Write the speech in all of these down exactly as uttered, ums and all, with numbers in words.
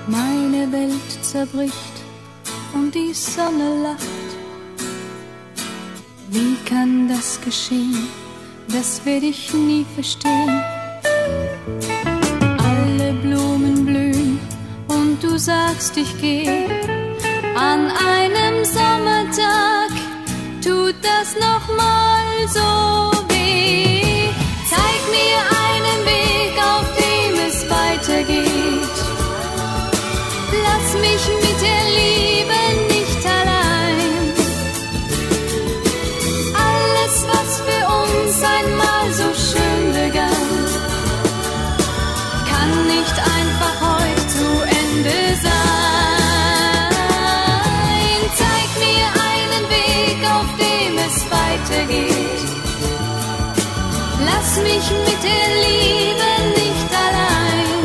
Meine Welt zerbricht und die Sonne lacht. Wie kann das geschehen? Das werde ich nie verstehen. Alle Blumen blühen und du sagst, ich geh. An einem Sommertag tut das noch mal so weh. Zeig mir einen Weg, auf dem es weitergeht. Lass mich mit der Liebe nicht allein. Alles, was für uns einmal so schön begann, kann nicht einfach heute zu Ende sein. Zeig mir einen Weg, auf dem es weitergeht. Lass mich mit der Liebe nicht allein.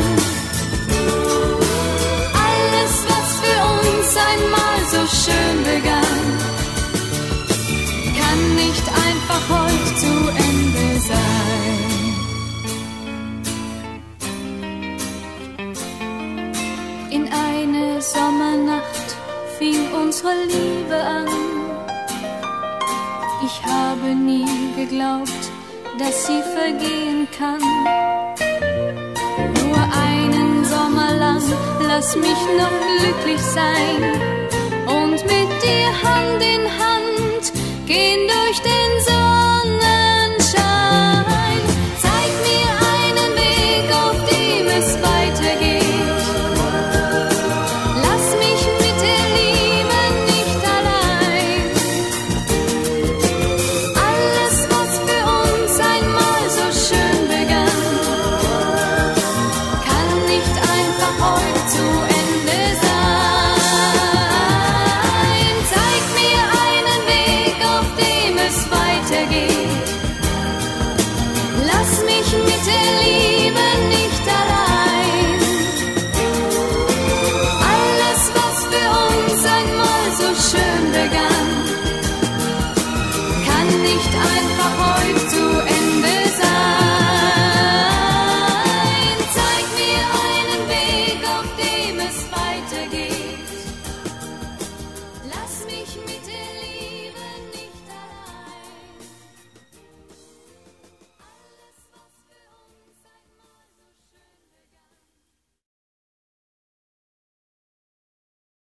Alles, was für uns einmal so schön begann, kann nicht einfach heute zu Ende sein. In einer Sommernacht fing unsere Liebe an. Ich habe nie geglaubt, dass sie vergehen kann. Nur einen Sommer lang, lass mich noch glücklich sein und mit dir Hand in Hand gehen durch den Sonnenschein. Zeig mir einen Weg, auf dem es weitergeht. Lass mich mit der Liebe nicht allein. Alles, was für uns einmal so schön begann, kann nicht einfach heute zu Ende sein. Zeig mir einen Weg, auf dem es weitergeht. Lass mich mit der Liebe nicht allein. Alles, was für uns einmal so schön begann, kann nicht einfach heute